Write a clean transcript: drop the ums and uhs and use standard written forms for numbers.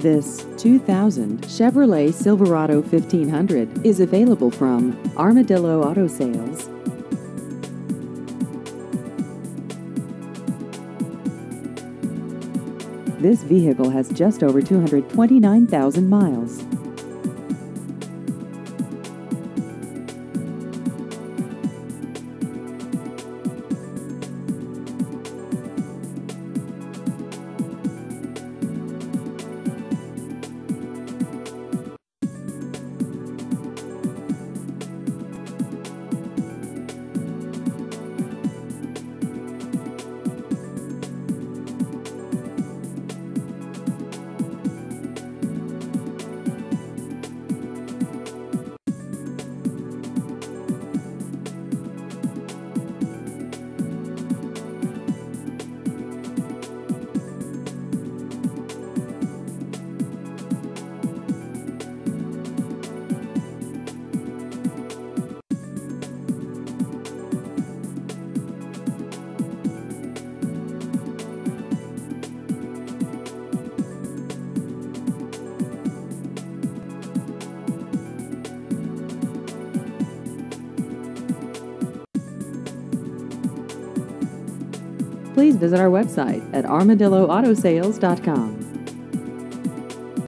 This 2000 Chevrolet Silverado 1500 is available from Armadillo Auto Sales. This vehicle has just over 229,000 miles. Please visit our website at armadilloautosales.com.